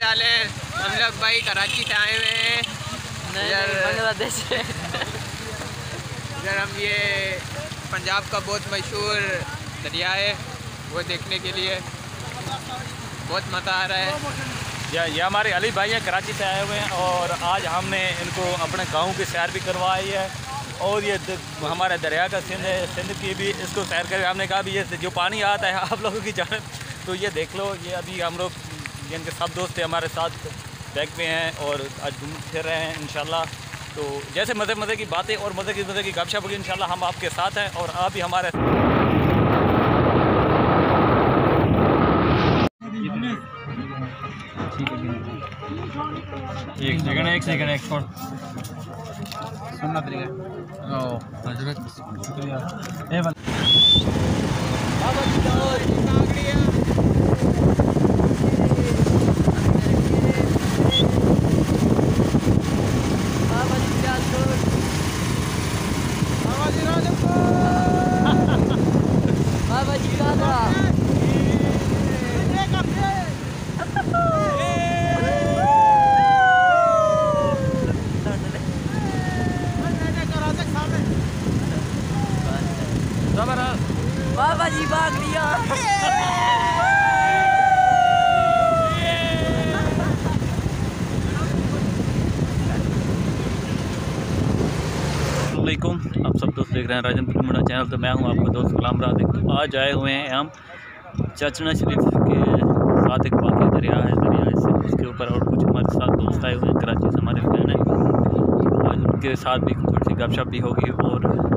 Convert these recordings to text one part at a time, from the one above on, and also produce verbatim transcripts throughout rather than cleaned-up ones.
हाल है? हम लोग भाई कराची से आए हुए हैं, बांग्लादेश से। इधर हम ये पंजाब का बहुत मशहूर दरिया है वो देखने के लिए बहुत मज़ा आ रहा है। ये ये हमारे अली भाई हैं, कराची से आए हुए हैं और आज हमने इनको अपने गांव की सैर भी करवाई है और ये हमारे दरिया का सिंध है, सिंध की भी इसको सैर कर। हमने कहा भी ये जो पानी आता है आप लोगों की जान तो ये देख लो। ये अभी हम लोग जिनके सब दोस्त हमारे साथ बैग में हैं और आज घूम फिर रहे हैं इंशाल्लाह। तो जैसे मज़े मज़े की बातें और मज़े की मज़े की गपशप होगी इंशाल्लाह हम आपके साथ हैं और आप भी हमारे एक सेकंड एक सेकंड एक सेकंड सुनना पड़ेगा। ओ हजरत शुक्रिया। ए बन बाबा जी और नागरिया बाबा जी राजपुर बाबा जी राजपुर बाबा जी राजा बाबा जी भाग लिया। अस्सलामुअलैकुम, आप सब दोस्त देख रहे हैं राजन फिल्मोड़ा चैनल। तो मैं हूं आपका दोस्त गुलाम राज़िक। तो आज आए हुए हैं हम चचना शरीफ के साथ एक बाकी दरिया है, दरिया से उसके ऊपर और कुछ हमारे साथ दोस्त आए हुए हैं कराची से, हमारे फ्रेंड हैं। आज उनके साथ भी थोड़ी सी गपशप भी होगी और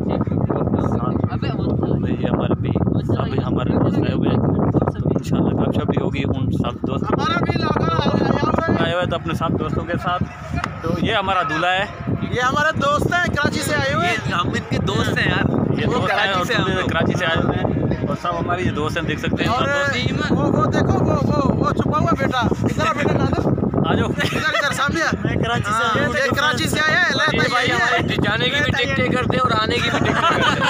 ये हमारे भी सभी हमारे दोस्त आए हुए हैं तो इंशाल्लाह गपशप भी होगी उन सब दोस्तों आए हुए तो अपने सब दोस्तों के साथ। तो ये हमारा दूल्हा है, ये हमारे दोस्त हैं कराची से आए हुए हैं। हम इनके दोस्त हैं यार, ये दोस्त हैं और कराची से आए हुए हैं और सब हमारे ये दोस्त हैं, देख सकते हैं। और वो वो देखो वो वो वो छुपा हुआ बेटा, इधर बेटा नादर आ जाओ इधर इधर सामने। मैं कराची से आया, ये कराची से आया है। ये भाई हमारे जाने की भी टिकटें करते हैं और आने की भी टिकटें करते हैं।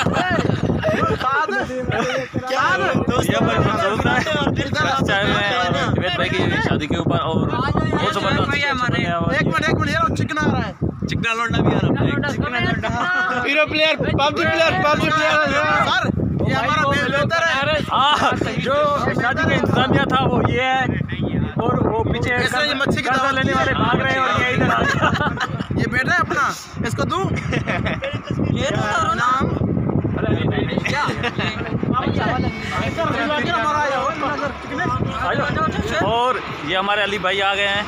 क्या ये हमारे दोस्त हैं चाहे विवेक भाई की शादी के ऊपर और बहुत जबरदस्त। एक मिनट एक मिनट यार चिकना आ रहा है, चिकना लोंडा भी आ रहा है, चिकना लोंडा hero player PUBG player PUBG player sir ये हमारा बेहतर है। हाँ, जो शादी का इंतजामिया था वो ये है और वो पीछे मच्छी की दावत लेने वाले भाग रहे हैं और ये इधर आ गया। ये बेटा है अपना, इसको दूं ये नाम और ये हमारे अली भाई आ गए हैं।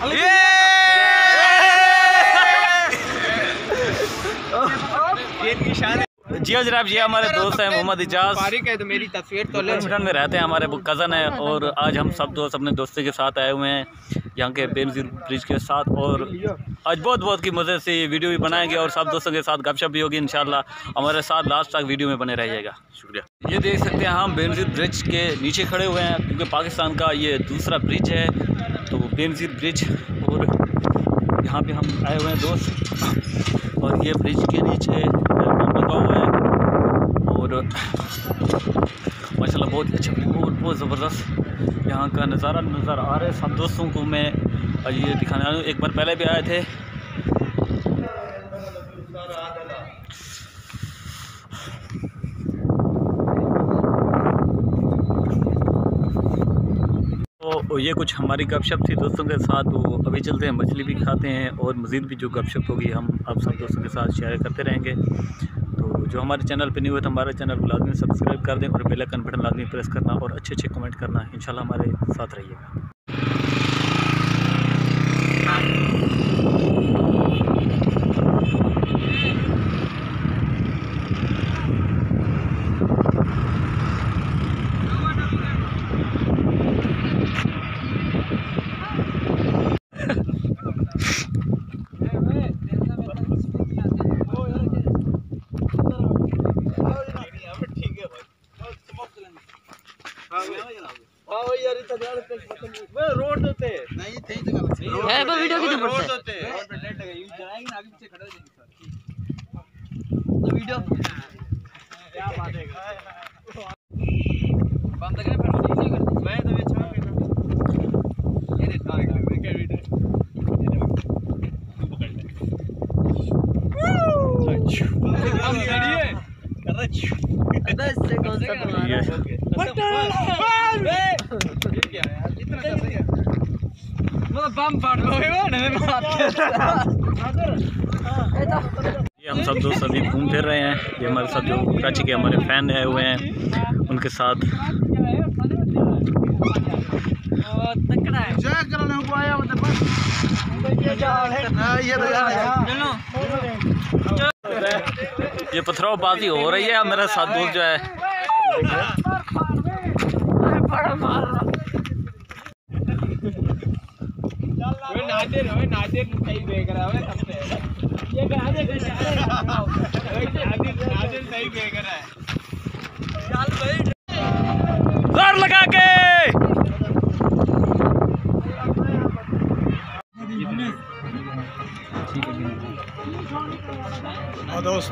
जी जनाब, ये हमारे दोस्त हैं मोहम्मद इजाज, तो मेरी तस्वीर तो मिशन में रहते हैं, हमारे वो कज़न है और आज हम सब दोस्त अपने दोस्तों के साथ आए हुए हैं यहाँ के बेनज़ीर ब्रिज के साथ और आज बहुत बहुत की मज़े से ये वीडियो भी बनाएंगे और सब दोस्तों के साथ गपशप भी होगी इंशाल्लाह। हमारे साथ लास्ट तक वीडियो में बने रहिएगा। शुक्रिया। ये देख सकते हैं हम बेनज़ीर ब्रिज के नीचे खड़े हुए हैं क्योंकि पाकिस्तान का ये दूसरा ब्रिज है तो बेनज़ीर ब्रिज, और यहाँ पे हम आए हुए हैं दोस्त और ये ब्रिज के नीचे लगा हुआ है और माशाल्लाह बहुत अच्छा बहुत बहुत ज़बरदस्त यहाँ का नज़ारा नज़र आ रहा है। सब दोस्तों को मैं ये दिखाने वाला हूँ, एक बार पहले भी आए थे। तो ये कुछ हमारी गपशप थी दोस्तों के साथ। तो अभी चलते हैं, मछली भी खाते हैं और मज़ीद भी जो गपशप होगी हम आप सब दोस्तों के साथ शेयर करते रहेंगे। तो जो हमारे चैनल पे नहीं हुए तो हमारे चैनल को लाजमी सब्सक्राइब कर दें और बेल आइकन बटन लाजमी प्रेस करना और अच्छे अच्छे कमेंट करना। इंशाल्लाह हमारे साथ रहिएगा। रोड देते नहीं थे जगह है वो वीडियो की रोड देते रोड पे लेट गई जाएगी ना, आगे पीछे खड़े हो जाएंगे तो वीडियो क्या बात है बंद करें फिर मैं तो ये छाप ये देखा मैं क्या वीडियो ये ये हम सब दोस्त अभी घूम फिर रहे हैं। ये हमारे साथ जो कराची के हमारे फैन आए हुए हैं उनके साथ। ये पथरावबाजी हो रही है। मेरे साथ दोस्त जो है नादिर होए नादिर सही देख रहा है सबसे ये नादिर नादिर नादिर सही देख रहा है। चल भाई जोर लगा के दोस्त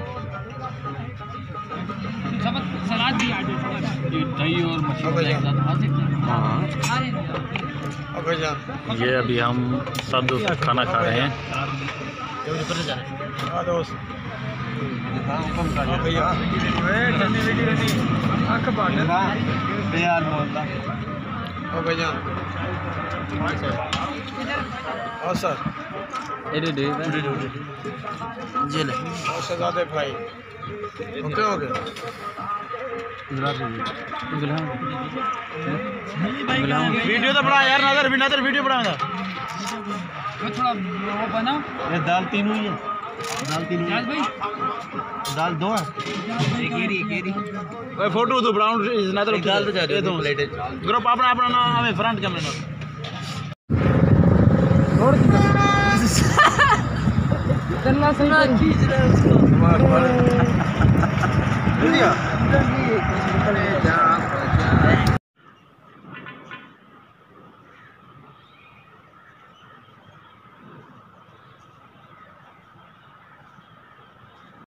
सलाद भी आ जाए, दही और मछली ये अभी हम सब दोस्त खाना खा रहे हैं। सर शहजादे भाई ओके ओके वीडियो तो बड़ा यार नजर भी नजर वीडियो बड़ा था थोड़ा वो बना। ये दाल तीन हुई है दाल तीन हुई भाई दाल दो है केरी केरी भाई फोटो तो ब्राउन नजर दाल तो जा रही है दो प्लेट ग्रुप अपना अपना ना हमें फ्रंट कैमरे ना गन्ना सुना खींच रहा है उसको मार मार